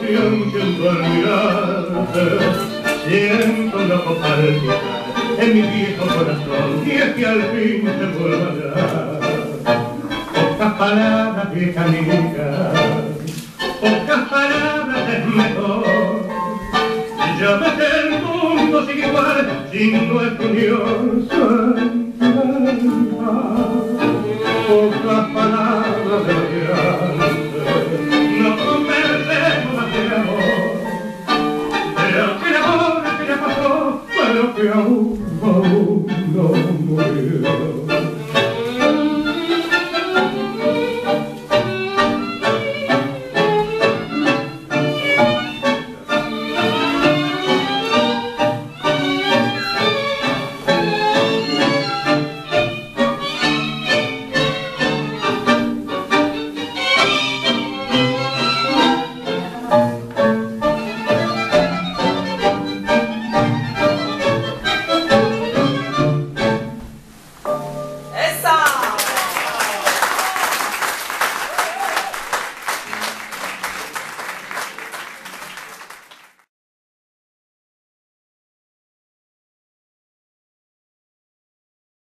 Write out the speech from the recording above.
emoción siento al mirarte, siento un loco palpitar en mi viejo corazón, y es que al fin te vuelvo a hallar. Pocas palabras, vieja amiga, pocas palabras es mejor. Ya ves que el mundo sigue igual, sin nuestra unión.